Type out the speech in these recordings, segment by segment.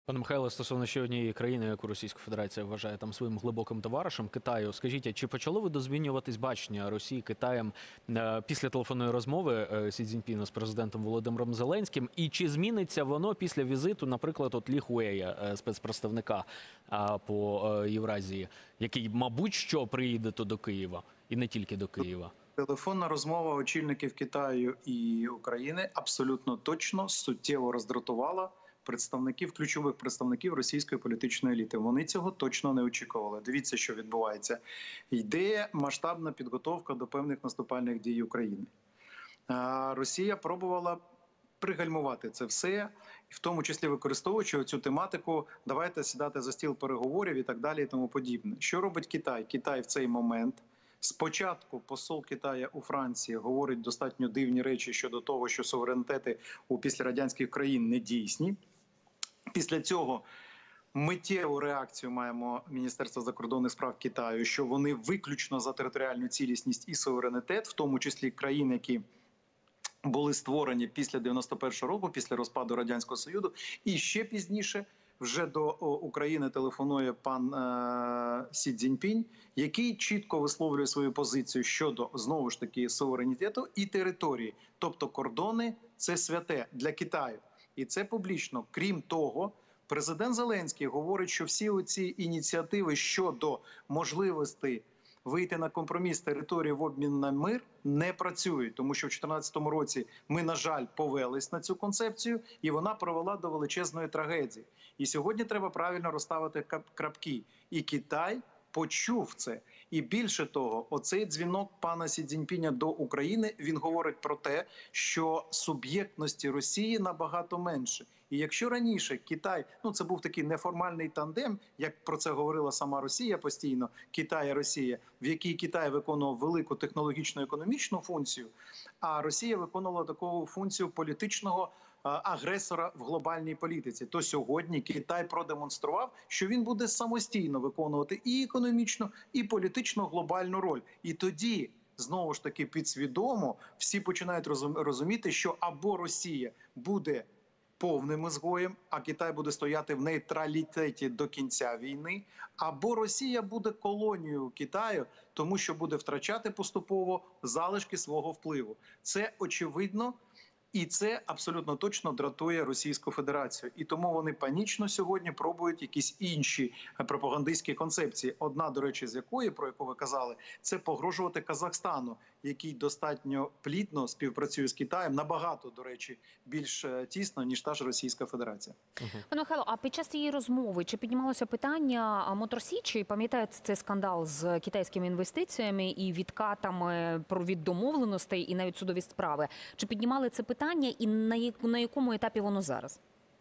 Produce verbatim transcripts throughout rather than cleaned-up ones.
Пане Михайло, стосовно ще однієї країни, яку Російська Федерація вважає там своїм глибоким товаришем, Китаю, скажіть, а чи почало видозмінюватись бачення Росії Китаєм е, після телефонної розмови е, Сі Цзіньпіна з президентом Володимиром Зеленським? І чи зміниться воно після візиту, наприклад, от Лі Хуея, е, спецпредставника е, по е, Євразії, який, мабуть, що приїде то до Києва, і не тільки до Києва? Телефонна розмова очільників Китаю і України абсолютно точно суттєво роздратувала представників, ключових представників російської політичної еліти. Вони цього точно не очікували. Дивіться, що відбувається. Йде масштабна підготовка до певних наступальних дій України. Росія пробувала пригальмувати це все, в тому числі використовуючи цю тематику, давайте сідати за стіл переговорів і так далі і тому подібне. Що робить Китай? Китай в цей момент спочатку посол Китаю у Франції говорить достатньо дивні речі щодо того, що суверенітети у післярадянських країн не дійсні. Після цього миттєву реакцію маємо Міністерство закордонних справ Китаю, що вони виключно за територіальну цілісність і суверенітет, в тому числі країн, які були створені після дев'яносто першого року, після розпаду Радянського Союзу, і ще пізніше вже до України телефонує пан е, Сі Цзіньпінь, який чітко висловлює свою позицію щодо, знову ж таки, суверенітету і території. Тобто кордони – це святе для Китаю. І це публічно. Крім того, президент Зеленський говорить, що всі оці ініціативи щодо можливості вийти на компроміс території в обмін на мир не працюють, тому що в дві тисячі чотирнадцятому році ми, на жаль, повелись на цю концепцію, і вона привела до величезної трагедії. І сьогодні треба правильно розставити крапки. І Китай почув це. І більше того, оцей дзвінок пана Сі Цзіньпіня до України, він говорить про те, що суб'єктності Росії набагато менше. І якщо раніше Китай, ну це був такий неформальний тандем, як про це говорила сама Росія постійно, Китай і Росія, в якій Китай виконував велику технологічну економічну функцію, а Росія виконувала таку функцію політичного агресора в глобальній політиці, то сьогодні Китай продемонстрував, що він буде самостійно виконувати і економічну, і політичну глобальну роль. І тоді, знову ж таки, підсвідомо всі починають розуміти, що або Росія буде повним ізгоєм, а Китай буде стояти в нейтралітеті до кінця війни, або Росія буде колонією Китаю, тому що буде втрачати поступово залишки свого впливу. Це очевидно. І це абсолютно точно дратує Російську Федерацію. І тому вони панічно сьогодні пробують якісь інші пропагандистські концепції. Одна, до речі, з якої, про яку ви казали, це погрожувати Казахстану, який достатньо плідно співпрацює з Китаєм, набагато, до речі, більш тісно, ніж та ж Російська Федерація. Пане Михайло, а під час цієї розмови чи піднімалося питання Мотор Січі? Пам'ятаєте цей скандал з китайськими інвестиціями і відкатами про від домовленостей і навіть судові справи? Чи піднімали це питання? І на якому етапі воно зараз?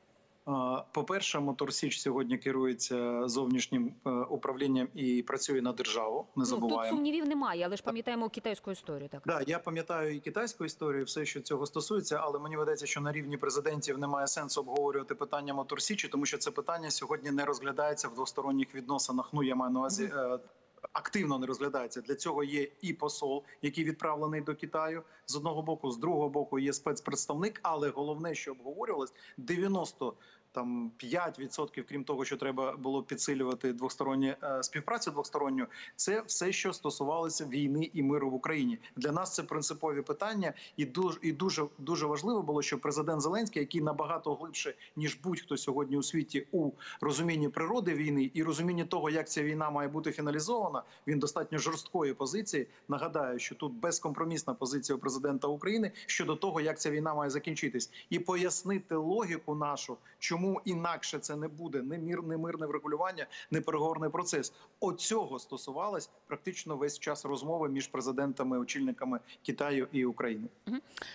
По-перше, Мотор Січ сьогодні керується зовнішнім управлінням і працює на державу, не забуваємо. Ну, тут сумнівів немає, але ж пам'ятаємо китайську історію. Так, да, я пам'ятаю і китайську історію, все, що цього стосується, але мені видається, що на рівні президентів немає сенсу обговорювати питання Мотор Січі, тому що це питання сьогодні не розглядається в двосторонніх відносинах. Ну, я маю на увазі... Mm-hmm. Активно не розглядається. Для цього є і посол, який відправлений до Китаю, з одного боку, з другого боку є спецпредставник, але головне, що обговорювалось, дев'яносто п'ять відсотків, крім того, що треба було підсилювати двосторонню е, співпрацю двосторонню, це все, що стосувалося війни і миру в Україні. Для нас це принципові питання, і дуже, і дуже, дуже важливо було, що президент Зеленський, який набагато глибше, ніж будь-хто сьогодні у світі у розумінні природи війни і розумінні того, як ця війна має бути фіналізована, він достатньо жорсткої позиції. Нагадаю, що тут безкомпромісна позиція президента України щодо того, як ця війна має закінчитись. І пояснити логіку нашу, чому Чому інакше це не буде не мир, не мирне врегулювання, не переговорний процес. Оцього стосувалось практично весь час розмови між президентами, очільниками Китаю і України.